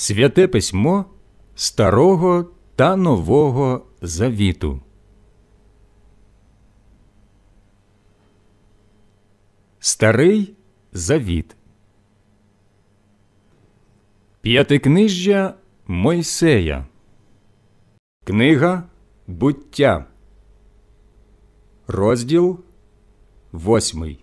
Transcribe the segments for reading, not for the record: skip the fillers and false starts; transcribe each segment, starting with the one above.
Святе письмо Старого та Нового Завіту. Старий Завіт. П'ятикнижжя Мойсея. Книга Буття. Розділ 8.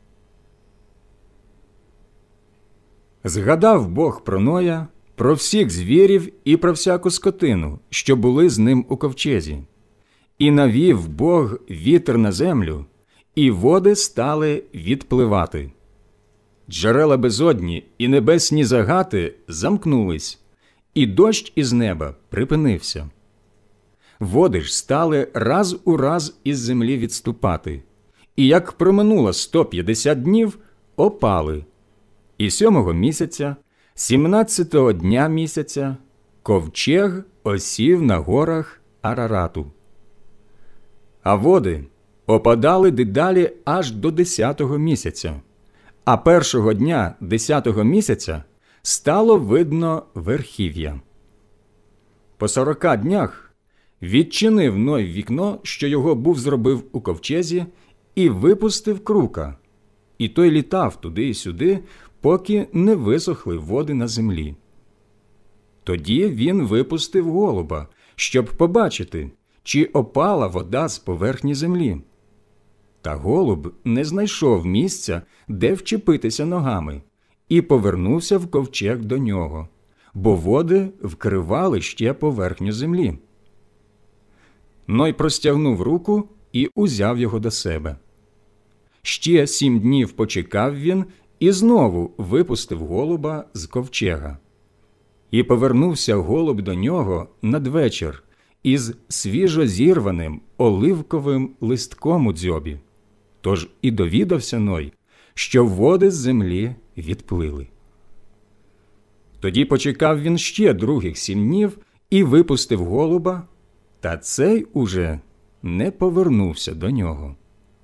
Згадав Бог про Ноя, про всіх звірів і про всяку скотину, що були з ним у ковчезі. І навів Бог вітер на землю, і води стали відпливати. Джерела безодні і небесні загати замкнулись, і дощ із неба припинився. Води ж стали раз у раз із землі відступати, і як проминуло 150 днів, опали. І 7-го місяця, 17-го дня місяця, ковчег осів на горах Арарату. А води опадали дедалі аж до 10-го місяця, а першого дня 10-го місяця стало видно верхів'я. По 40 днях відчинив Ной вікно, що його був зробив у ковчезі, і випустив крука, і той літав туди і сюди, поки не висохли води на землі. Тоді він випустив голуба, щоб побачити, чи опала вода з поверхні землі. Та голуб не знайшов місця, де вчепитися ногами, і повернувся в ковчег до нього, бо води вкривали ще поверхню землі. Ной простягнув руку і узяв його до себе. Ще 7 днів почекав він і знову випустив голуба з ковчега. І повернувся голуб до нього надвечір із свіжозірваним оливковим листком у дзьобі. Тож і довідався Ной, що води з землі відплили. Тоді почекав він ще других 7 днів і випустив голуба, та цей уже не повернувся до нього.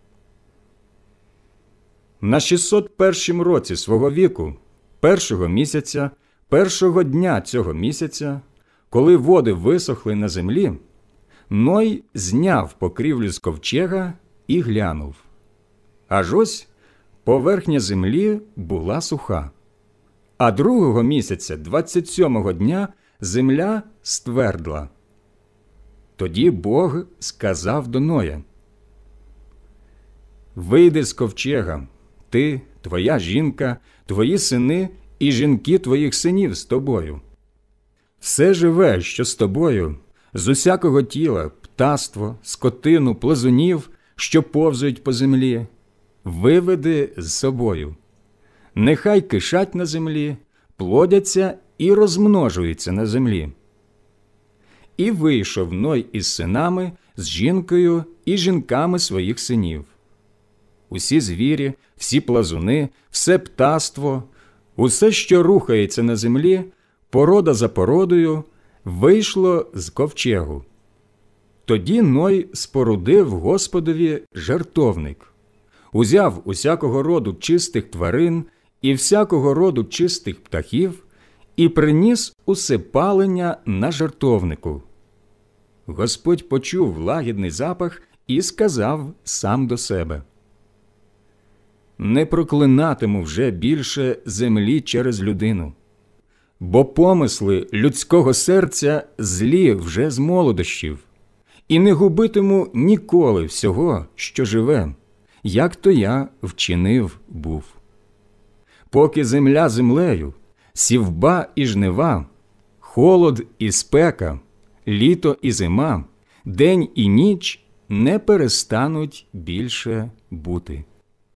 На 601-м році свого віку, 1-го місяця, 1-го дня цього місяця, коли води висохли на землі, Ной зняв покрівлю з ковчега і глянув. Аж ось поверхня землі була суха. А 2-го місяця, 27-го дня, земля ствердла. Тоді Бог сказав до Ноя: «Вийди з ковчега, ти, твоя жінка, твої сини і жінки твоїх синів з тобою. Все живе, що з тобою, з усякого тіла, птаство, скотину, плазунів, що повзають по землі, виведи з собою. Нехай кишать на землі, плодяться і розмножуються на землі». І вийшов Ной із синами, з жінкою і жінками своїх синів. Усі звірі, всі плазуни, все птаство, усе, що рухається на землі, порода за породою, вийшло з ковчегу. Тоді Ной спорудив Господові жертовник, узяв усякого роду чистих тварин і всякого роду чистих птахів і приніс усе палення на жертовнику. Господь почув лагідний запах і сказав сам до себе: «Не проклинатиму вже більше землі через людину, бо помисли людського серця злі вже з молодощів, і не губитиму ніколи всього, що живе, як то я вчинив був. Поки земля землею, сівба і жнива, холод і спека, літо і зима, день і ніч не перестануть більше бути».